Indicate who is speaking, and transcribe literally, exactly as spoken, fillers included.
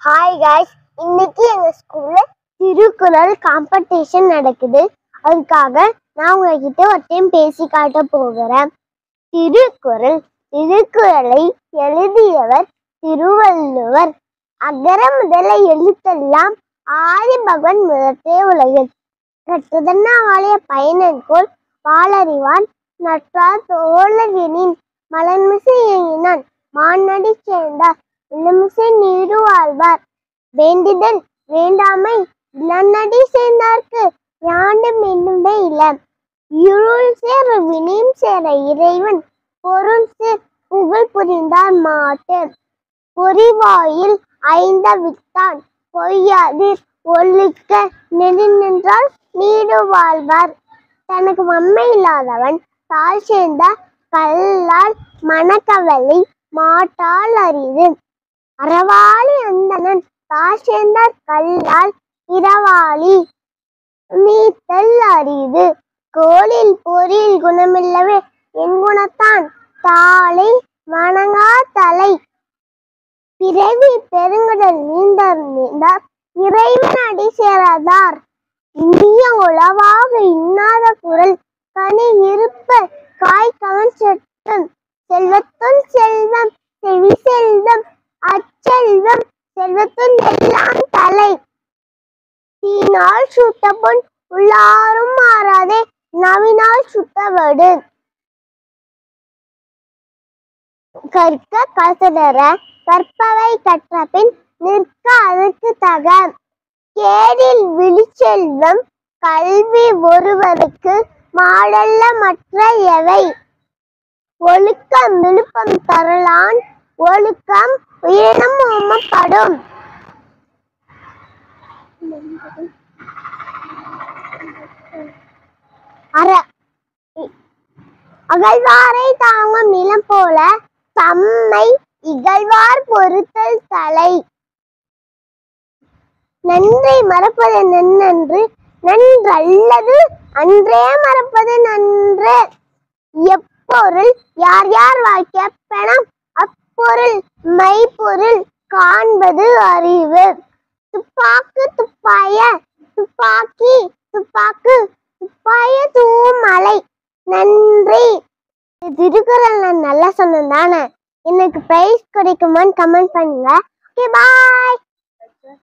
Speaker 1: Hi guys, இன்னைக்கு எங்க ஸ்கூல்ல திருக்குறள் காம்படிஷன் நடக்குது. அதுக்காக நான் உங்ககிட்ட ஒரு டைம் பேசி காட்ட போகிறேன். திருக்குறள் திருக்குறளை எழுதியவர் திருவள்ளுவர். அகர முதல எழுத்தெல்லாம் ஆதி பகவன் முதற்றே உலகில் கற்றுதன்ன ஆலய பயனன்கோள் வாளறிவான் நற்றார் தோழரினின் மலன்மிசை எங்கினான் மானடி சேர்ந்தார் இல்லமிசை நீடு வாழ்வார். வேண்டிதல் வேண்டாமை இளநடி சேர்ந்தார்க்கு யாண்டு மெல்லுமே இளம் இருள் சேர வினையும் சேர இறைவன் பொருள் சேர் புகழ் புரிந்தார் மாட்டு. பொறிவாயில் ஐந்த வித்தான் பொய்யாதிர் ஒழுக்க நெறி நின்றால் நீடு வாழ்வார். தனக்கு மம்மை இல்லாதவன் தாழ் சேர்ந்த கல்லால் மனக்கவலை மாட்டால் அரிது. அறவாளி அந்தணன் தாழ் சேர்ந்தார் கல்லால் இரவாளி மீத்தல் அரிது. கோளில் பொறியில் குணமில்லவே என் குணத்தான் தாளை வணங்கா தலை. பிறவி பெருங்கடல் நீந்தார் நீந்தார் இறைவன் அடி சேராதார். இந்திய உளவாக இன்னாத குரல் கனி இருப்ப காய் கவன் சட்டம் செல்வத்துள் செல்வம் செவி செல்வம் அச்செல்வம் செல்வத்துள் எல்லாம் தலை. தீனால் சுட்ட பொன் உள்ளாரும் மாறாதே நவினால் சுட்டவடு. கற்க கசடர கற்பவை கற்ற பின் நிற்க அதற்கு தக. கேடில் விழிச்செல்வம் கல்வி ஒருவருக்கு மாடல்ல மற்ற எவை. ஒழுக்கம் விழுப்பம் தரலான் ஒழுக்கம் உயிரினம் ஓமப்படும். அற அகழ்வாரை தாங்கும் நிலம் போல தம்மை இகழ்வார் பொறுத்தல் தலை. நன்றை மறப்பது நன்னன்று நன்றல்லது அன்றே மறப்பது நன்று. எப்பொருள் யார் யார் வாய்க்க பெணம் அப்பொருள் மெய்ப்பொருள் காண்பது அறிவு. துப்பாக்கு துப்பாய துப்பாக்கி துப்பாக்கு துப்பாய தூமலை. நன்றி. திருக்குறள் நான் நல்லா சொன்னேன் தானே. எனக்கு பிரைஸ் கிடைக்குமான்னு கமெண்ட் பண்ணுங்க. ஓகே பாய்.